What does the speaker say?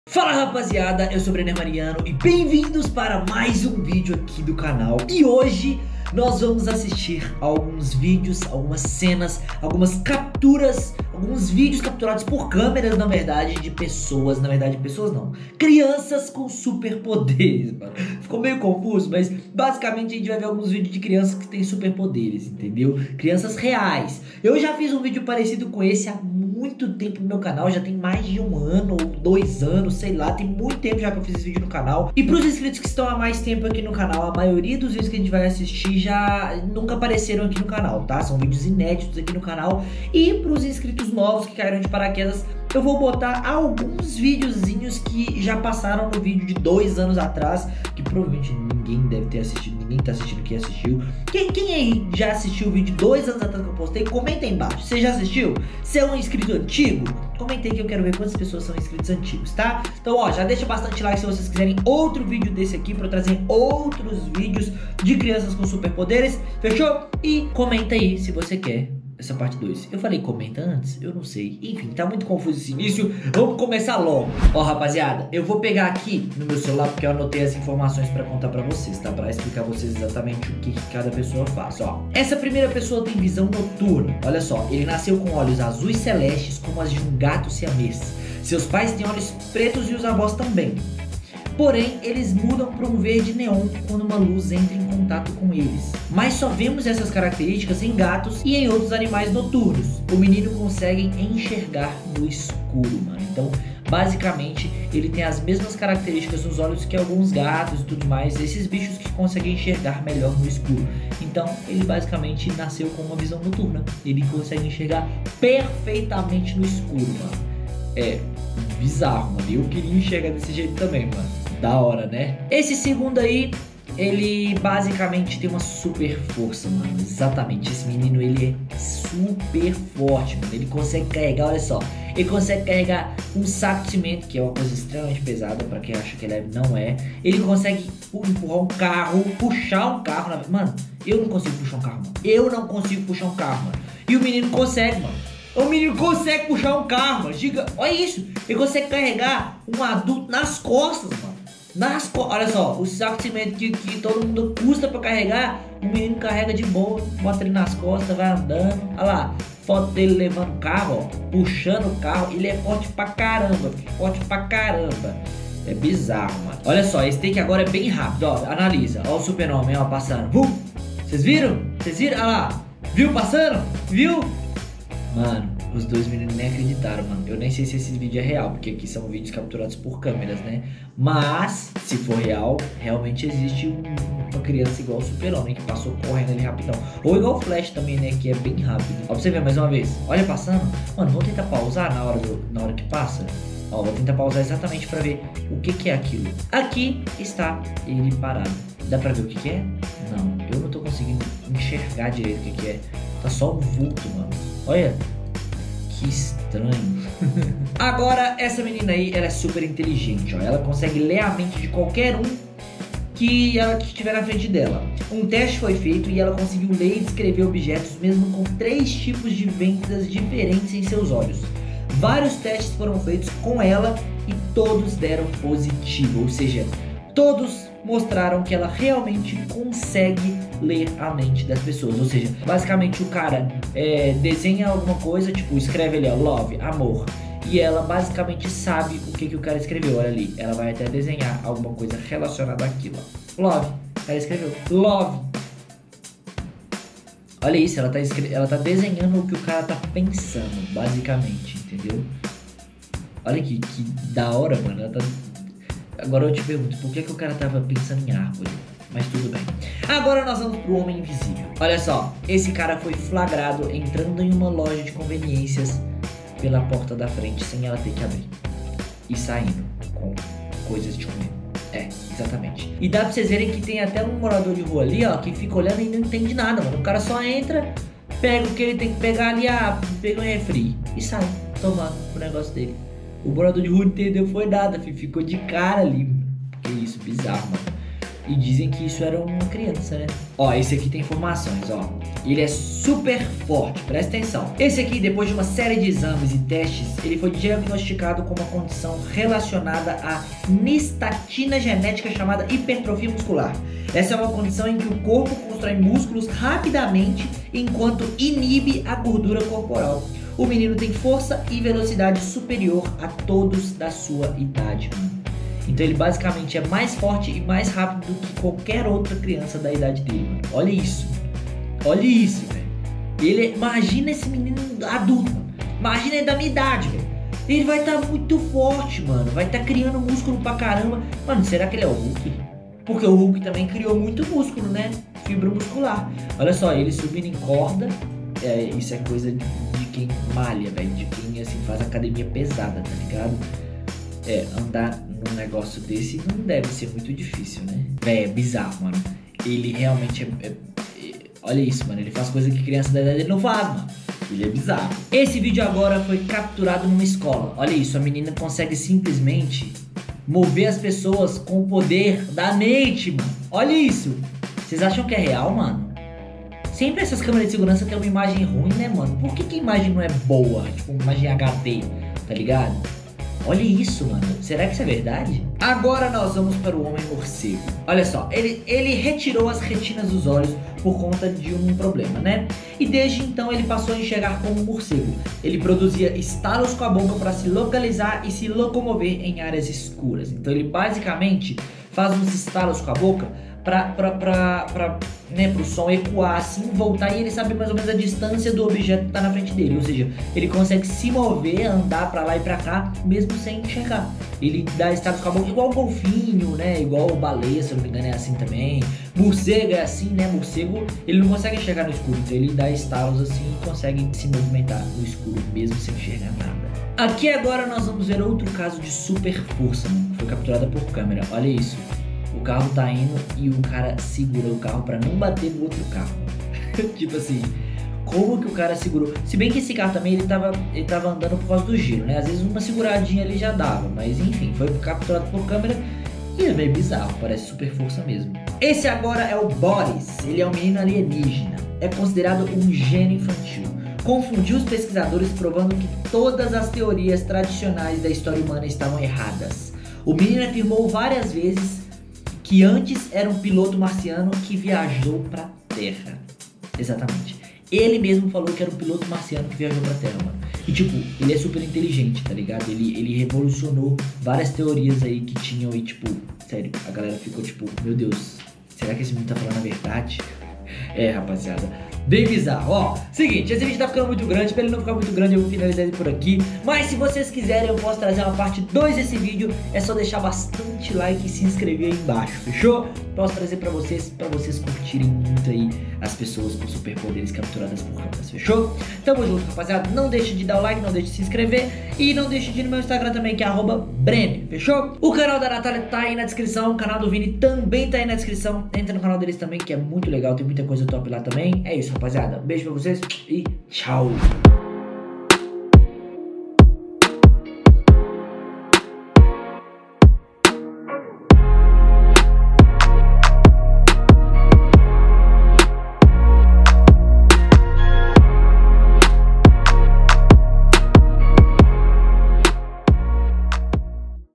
Fala rapaziada, eu sou o Brenner Mariano e bem-vindos para mais um vídeo aqui do canal. E hoje nós vamos assistir a alguns vídeos, algumas cenas, algumas capturas, alguns vídeos capturados por câmeras, na verdade, de pessoas, pessoas não, crianças com superpoderes, mano. Ficou meio confuso, mas basicamente a gente vai ver alguns vídeos de crianças que têm superpoderes, entendeu? Crianças reais. Eu já fiz um vídeo parecido com esse há muito tempo no meu canal, já tem mais de 1 ano ou 2 anos, sei lá, tem muito tempo já que eu fiz esse vídeo no canal. E pros inscritos que estão há mais tempo aqui no canal, a maioria dos vídeos que a gente vai assistir já nunca apareceram aqui no canal, tá? São vídeos inéditos aqui no canal. E pros inscritos novos que caíram de paraquedas, eu vou botar alguns videozinhos que já passaram no vídeo de 2 anos atrás, que provavelmente ninguém deve ter assistido, ninguém tá assistindo que assistiu. Quem aí já assistiu o vídeo de 2 anos atrás que eu postei? Comenta aí embaixo. Você já assistiu? Você é um inscrito antigo? Comenta aí que eu quero ver quantas pessoas são inscritos antigos, tá? Então, ó, já deixa bastante like se vocês quiserem outro vídeo desse aqui pra eu trazer outros vídeos de crianças com superpoderes, fechou? E comenta aí se você quer essa parte 2. Eu falei comenta antes? Eu não sei. Enfim, tá muito confuso esse início. Vamos começar logo. Ó, rapaziada, eu vou pegar aqui no meu celular porque eu anotei as informações pra contar pra vocês, tá? Pra explicar a vocês exatamente o que cada pessoa faz, ó. Essa primeira pessoa tem visão noturna. Olha só, ele nasceu com olhos azuis celestes como as de um gato siamês. Seus pais têm olhos pretos e os avós também. Porém, eles mudam para um verde neon quando uma luz entra em contato com eles. Mas só vemos essas características em gatos e em outros animais noturnos. O menino consegue enxergar no escuro, mano. Então, basicamente, ele tem as mesmas características nos olhos que alguns gatos e tudo mais. Esses bichos que conseguem enxergar melhor no escuro. Então, ele basicamente nasceu com uma visão noturna. Ele consegue enxergar perfeitamente no escuro, mano. É bizarro, mano. Eu queria enxergar desse jeito também, mano. Da hora, né? Esse segundo aí, ele basicamente tem uma super força, mano. Exatamente. Esse menino, ele é super forte, mano. Ele consegue carregar, olha só. Ele consegue carregar um saco de cimento, que é uma coisa extremamente pesada. Pra quem acha que ele não é. Ele consegue empurrar um carro, puxar um carro. Mano, eu não consigo puxar um carro, mano. Eu não consigo puxar um carro, mano. E o menino consegue, mano. O menino consegue puxar um carro, mano. Giga, olha isso. Ele consegue carregar um adulto nas costas, mano. Olha só, o saco de cimento que todo mundo custa pra carregar, o menino carrega de boa, bota ele nas costas, vai andando. Olha lá, foto dele levando o carro, ó, puxando o carro. Ele é forte pra caramba, forte pra caramba. É bizarro, mano. Olha só, esse take agora é bem rápido, ó. Analisa, ó o super-homem, ó, passando. Vocês viram? Vocês viram? Olha lá, viu passando? Viu? Mano, os dois meninos nem acreditaram, mano. Eu nem sei se esse vídeo é real, porque aqui são vídeos capturados por câmeras, né? Mas, se for real, realmente existe uma criança igual o Super-Homem, que passou correndo ali rapidão. Ou igual o Flash também, né? Que é bem rápido. Ó, pra você ver mais uma vez. Olha passando. Mano, vou tentar pausar na hora que passa. Ó, vou tentar pausar exatamente pra ver o que é aquilo. Aqui está ele parado. Dá pra ver o que é? Não, eu não tô conseguindo enxergar direito o que é. Tá só um vulto, mano. Olha, que estranho. Agora, essa menina aí, ela é super inteligente, ó. Ela consegue ler a mente de qualquer um que ela estiver na frente dela. Um teste foi feito e ela conseguiu ler e descrever objetos mesmo com 3 tipos de vendas diferentes em seus olhos. Vários testes foram feitos com ela e todos deram positivo, ou seja, todos mostraram que ela realmente consegue ler a mente das pessoas. Ou seja, basicamente o cara desenha alguma coisa, tipo, escreve ali, ó, love, amor. E ela basicamente sabe o que o cara escreveu. Olha ali, ela vai até desenhar alguma coisa relacionada àquilo, ó. Love, ela escreveu love. Olha isso, ela tá desenhando o que o cara tá pensando, basicamente, entendeu? Olha que da hora, mano. Ela tá... Agora eu te pergunto, por que o cara tava pensando em árvore? Mas tudo bem. Agora nós vamos pro Homem Invisível. Olha só, esse cara foi flagrado entrando em uma loja de conveniências pela porta da frente sem ela ter que abrir. E saindo com coisas de comer. É, exatamente. E dá pra vocês verem que tem até um morador de rua ali, ó, que fica olhando e não entende nada, mano. O cara só entra, pega o que ele tem que pegar ali, pega um refri e sai tomando o negócio dele. O morador de rua não entendeu, foi nada, filho. Ficou de cara ali. Que isso, bizarro, mano. E dizem que isso era uma criança, né? Ó, esse aqui tem informações, ó. Ele é super forte, presta atenção. Esse aqui, depois de uma série de exames e testes, ele foi diagnosticado com uma condição relacionada à nistatina genética chamada hipertrofia muscular. Essa é uma condição em que o corpo constrói músculos rapidamente enquanto inibe a gordura corporal. O menino tem força e velocidade superior a todos da sua idade, mano. Então ele basicamente é mais forte e mais rápido do que qualquer outra criança da idade dele, mano. Olha isso. Olha isso, velho. Imagina esse menino adulto, mano. Imagina ele da minha idade, velho. Ele vai estar muito forte, mano. Vai estar criando músculo pra caramba. Mano, será que ele é o Hulk? Porque o Hulk também criou muito músculo, né? Fibra muscular. Olha só, ele subindo em corda. Isso é coisa de quem malha, velho. De quem, assim, faz academia pesada, tá ligado? Andar num negócio desse não deve ser muito difícil, né? É bizarro, mano. Ele realmente olha isso, mano. Ele faz coisa que criança da idade dele não faz, mano. Ele é bizarro. Esse vídeo agora foi capturado numa escola. Olha isso, a menina consegue simplesmente mover as pessoas com o poder da mente, mano. Olha isso. Vocês acham que é real, mano? Sempre essas câmeras de segurança têm uma imagem ruim, né, mano? Por que a imagem não é boa? Tipo, uma imagem HD, tá ligado? Olha isso, mano. Será que isso é verdade? Agora nós vamos para o homem morcego. Olha só, ele retirou as retinas dos olhos por conta de um problema, né? E desde então ele passou a enxergar como um morcego. Ele produzia estalos com a boca para se localizar e se locomover em áreas escuras. Então ele basicamente faz uns estalos com a boca pro som ecoar assim, voltar, e ele sabe mais ou menos a distância do objeto que tá na frente dele. Ou seja, ele consegue se mover, andar pra lá e pra cá, mesmo sem enxergar. Ele dá estalos com a boca, igual o golfinho, né? Igual o baleia, se eu não me engano, é assim também. Morcego é assim, né? Morcego, ele não consegue enxergar no escuro, então ele dá estalos assim e consegue se movimentar no escuro, mesmo sem enxergar nada. Aqui agora nós vamos ver outro caso de super força, mano, que foi capturada por câmera. Olha isso. O carro tá indo e o cara segura o carro pra não bater no outro carro. Tipo assim, como que o cara segurou? Se bem que esse carro também, ele tava andando por causa do giro, né? Às vezes uma seguradinha ali já dava, mas enfim, foi capturado por câmera e é meio bizarro, parece super força mesmo. Esse agora é o Boris, ele é um menino alienígena, é considerado um gênio infantil. Confundiu os pesquisadores, provando que todas as teorias tradicionais da história humana estavam erradas. O menino afirmou várias vezes que antes era um piloto marciano que viajou pra Terra. Exatamente. Ele mesmo falou que era um piloto marciano que viajou pra Terra, mano. E tipo, ele é super inteligente, tá ligado? Ele revolucionou várias teorias aí que tinham e tipo, sério, a galera ficou tipo, meu Deus, será que esse menino tá falando a verdade? Rapaziada, bem bizarro. Ó, seguinte, esse vídeo tá ficando muito grande. Pra ele não ficar muito grande, eu vou finalizar ele por aqui. Mas se vocês quiserem, eu posso trazer uma parte 2 desse vídeo. É só deixar bastante like e se inscrever aí embaixo, fechou? Posso trazer pra vocês curtirem muito aí as pessoas com superpoderes capturadas por câmeras, fechou? Tamo junto, rapaziada. Não deixe de dar o like, não deixe de se inscrever. E não deixe de ir no meu Instagram também, que é @Brene, fechou? O canal da Natália tá aí na descrição. O canal do Vini também tá aí na descrição. Entra no canal deles também, que é muito legal. Tem muita coisa top lá também. É isso, rapaziada. Beijo pra vocês e tchau.